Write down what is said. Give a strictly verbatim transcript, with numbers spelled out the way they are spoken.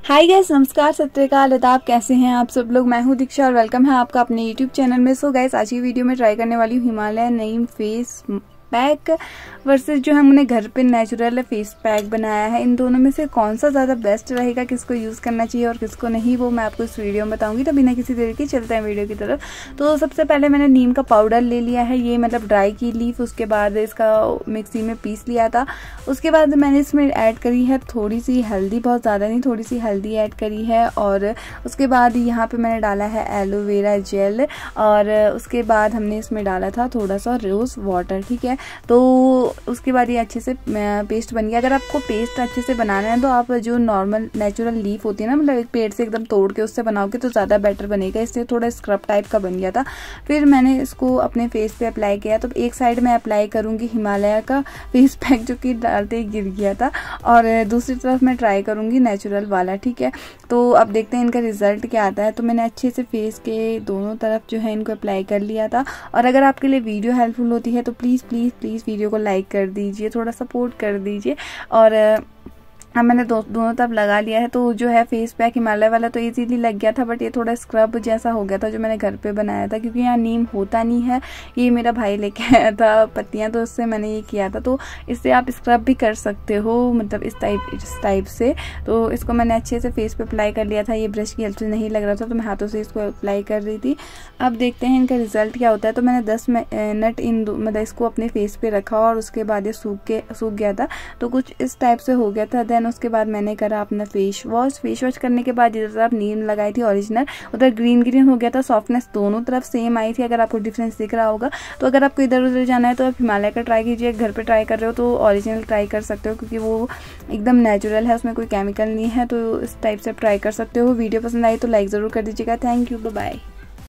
Hi guys, नमस्कार, सत श्री अकाल, आदाब। कैसे हैं आप सब लोग। मैं हूं दीक्षा और वेलकम है आपका अपने यूट्यूब चैनल में। सो गाइस, आज की वीडियो में ट्राई करने वाली हूँ Himalaya neem face pack versus जो हमने घर पे नेचुरल फेस पैक बनाया है। इन दोनों में से कौन सा ज़्यादा बेस्ट रहेगा, किसको यूज़ करना चाहिए और किसको नहीं, वो मैं आपको इस वीडियो में बताऊंगी। तो बिना किसी देर के चलते हैं वीडियो की तरफ। तो सबसे पहले मैंने नीम का पाउडर ले लिया है, ये मतलब ड्राई की लीफ। उसके बाद इसका मिक्सी में पीस लिया था। उसके बाद मैंने इसमें ऐड करी है थोड़ी सी हल्दी, बहुत ज़्यादा नहीं, थोड़ी सी हल्दी ऐड करी है। और उसके बाद यहाँ पे मैंने डाला है एलोवेरा जेल और उसके बाद हमने इसमें डाला था थोड़ा सा रोज़ वाटर। ठीक है, तो उसके बाद ये अच्छे से पेस्ट बन गया। अगर आपको पेस्ट अच्छे से बनाना है तो आप जो नॉर्मल नेचुरल लीफ होती है ना, मतलब एक पेड़ से एकदम तोड़ के उससे बनाओगे तो ज़्यादा बेटर बनेगा। इससे थोड़ा स्क्रब टाइप का बन गया था। फिर मैंने इसको अपने फेस पे अप्लाई किया। तो एक साइड में अप्लाई करूँगी हिमालय का फेस पैक जो कि डालते ही गिर गया था, और दूसरी तरफ मैं ट्राई करूँगी नेचुरल वाला। ठीक है, तो अब देखते हैं इनका रिजल्ट क्या आता है। तो मैंने अच्छे से फेस के दोनों तरफ जो है इनको अप्लाई कर लिया था। और अगर आपके लिए वीडियो हेल्पफुल होती है तो प्लीज़ प्लीज़ प्लीज़ वीडियो को लाइक कर दीजिए, थोड़ा सपोर्ट कर दीजिए। और अब मैंने दो, दोनों तरफ लगा लिया है। तो जो है फेस पैक हिमालय वाला तो इजीली लग गया था, बट ये थोड़ा स्क्रब जैसा हो गया था जो मैंने घर पे बनाया था, क्योंकि यहाँ नीम होता नहीं है। ये मेरा भाई लेके आया था पत्तियाँ, तो उससे मैंने ये किया था। तो इससे आप स्क्रब भी कर सकते हो, मतलब इस टाइप इस टाइप से। तो इसको मैंने अच्छे से फेस पे अप्लाई कर लिया था। ये ब्रश की हेल्प से नहीं लग रहा था, तो मैं हाथों से इसको अप्लाई कर रही थी। अब देखते हैं इनका रिजल्ट क्या होता है। तो मैंने दस मिनट इन मतलब इसको अपने फेस पे रखा और उसके बाद ये सूख के सूख गया था, तो कुछ इस टाइप से हो गया था। देन उसके बाद मैंने करा अपना फेस वॉश। फेस वॉश करने के बाद जिधर तरफ नीम लगाई थी ओरिजिनल, उधर ग्रीन ग्रीन हो गया था। सॉफ्टनेस दोनों तरफ सेम आई थी, अगर आपको डिफरेंस दिख रहा होगा। तो अगर आपको इधर उधर जाना है तो आप हिमालय का ट्राई कीजिए। घर पे ट्राई कर रहे हो तो ओरिजिनल ट्राई कर सकते हो, क्योंकि वो एकदम नेचुरल है, उसमें कोई केमिकल नहीं है। तो इस टाइप से आप ट्राई कर सकते हो। वीडियो पसंद आई तो लाइक ज़रूर कर दीजिएगा। Thank you, bye bye.